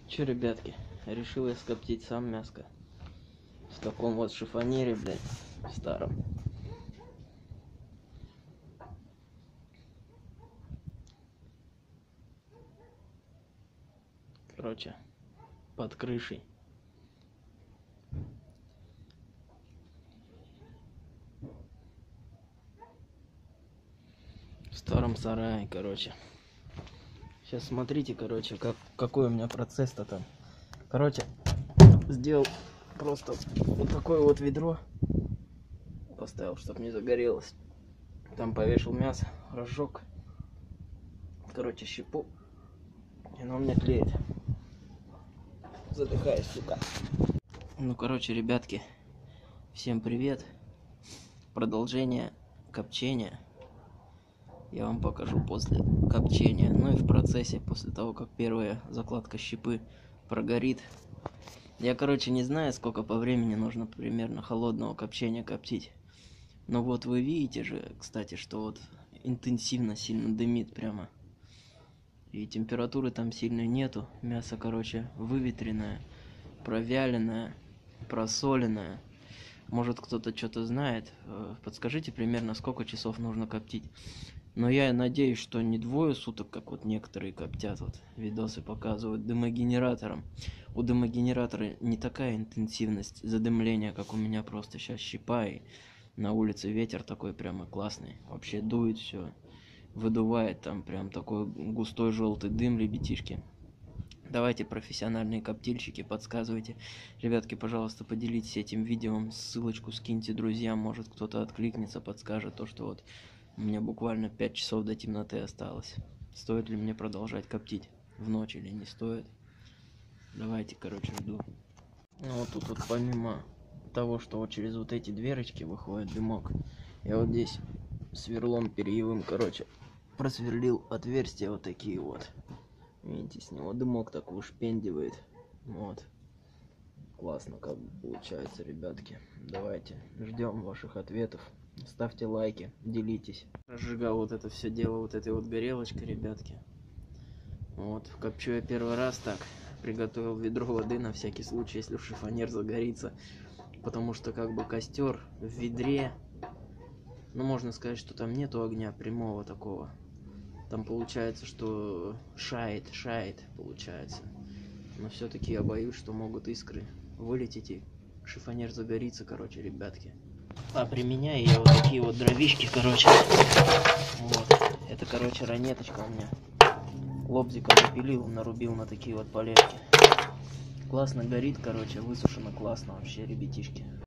Че, ребятки, решил я скоптить сам мяско. В таком вот шифонере, блядь, старом. Короче, под крышей. В старом сарае, короче. Сейчас смотрите, короче, какой у меня процесс-то там. Короче, сделал просто вот такое вот ведро. Поставил, чтобы не загорелось. Там повешал мясо, разжег. Короче, щепу. И оно у меня тлеет. Задыхаюсь, сука. Ну, короче, ребятки, всем привет. Продолжение копчения я вам покажу после копчения. Ну и в процессе, после того, как первая закладка щепы прогорит. Я, короче, не знаю, сколько по времени нужно примерно холодного копчения коптить. Но вот вы видите же, кстати, что вот интенсивно сильно дымит прямо. И температуры там сильной нету. Мясо, короче, выветренное, провяленное, просоленное. Может, кто-то что-то знает. Подскажите примерно, сколько часов нужно коптить. Но я надеюсь, что не 2 суток, как вот некоторые коптят, вот видосы показывают дымогенератором. У дымогенератора не такая интенсивность задымления, как у меня, просто сейчас щепа, и на улице ветер такой прямо классный. Вообще дует все, выдувает там прям такой густой желтый дым, ребятишки. Давайте, профессиональные коптильщики, подсказывайте. Ребятки, пожалуйста, поделитесь этим видео, ссылочку скиньте друзьям, может кто-то откликнется, подскажет то, что вот у меня буквально 5 часов до темноты осталось. Стоит ли мне продолжать коптить в ночь или не стоит? Давайте, короче, жду. Ну вот тут вот помимо того, что вот через вот эти дверочки выходит дымок, я вот здесь сверлом перьевым, короче, просверлил отверстия вот такие вот. Видите, с него дымок так ушпендивает. Вот. Классно как бы получается, ребятки. Давайте ждем ваших ответов. Ставьте лайки, делитесь. Разжигал вот это все дело вот этой вот горелочкой, ребятки. Вот, копчу я первый раз так. Приготовил ведро воды на всякий случай, если шифонер загорится. Потому что как бы костер в ведре. Ну, можно сказать, что там нету огня прямого такого. Там получается, что шает получается. Но все-таки я боюсь, что могут искры вылететь и шифонер загорится, короче, ребятки. А применяю я вот такие вот дровишки, короче. Вот. Это, короче, ранеточка у меня. Лобзиком запилил, нарубил на такие вот полежки. Классно горит, короче, высушено классно вообще, ребятишки.